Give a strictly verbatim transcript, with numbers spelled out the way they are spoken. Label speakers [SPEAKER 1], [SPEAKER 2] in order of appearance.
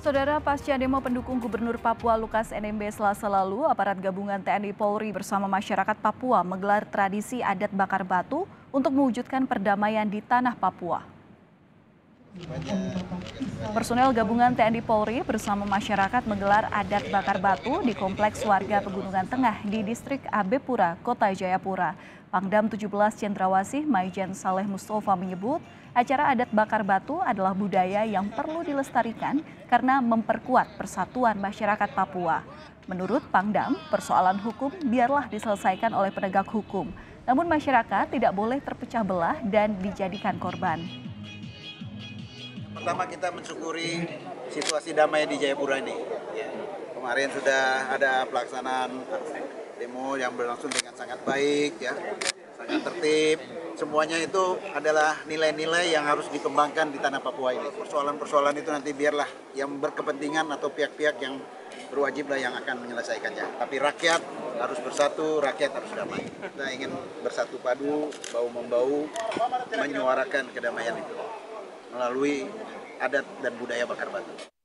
[SPEAKER 1] Saudara, pasca demo pendukung Gubernur Papua Lukas N M B Selasa lalu, aparat gabungan T N I Polri bersama masyarakat Papua menggelar tradisi adat bakar batu untuk mewujudkan perdamaian di tanah Papua. Personel gabungan T N I Polri bersama masyarakat menggelar adat bakar batu di Kompleks Warga Pegunungan Tengah di Distrik Abepura, Kota Jayapura. Pangdam tujuh belas Cendrawasih Maijen Saleh Mustafa menyebut acara adat bakar batu adalah budaya yang perlu dilestarikan karena memperkuat persatuan masyarakat Papua. Menurut Pangdam, persoalan hukum biarlah diselesaikan oleh penegak hukum. Namun masyarakat tidak boleh terpecah belah dan dijadikan korban.
[SPEAKER 2] Pertama, kita mensyukuri situasi damai di Jayapura ini. Kemarin sudah ada pelaksanaan demo yang berlangsung dengan sangat baik, ya, sangat tertib. Semuanya itu adalah nilai-nilai yang harus dikembangkan di tanah Papua ini. Persoalan-persoalan itu nanti biarlah yang berkepentingan atau pihak-pihak yang berwajib lah yang akan menyelesaikannya. Tapi rakyat harus bersatu, rakyat harus damai. Kita ingin bersatu padu, bau-membau, menyuarakan kedamaian itu melalui adat dan budaya bakar batu.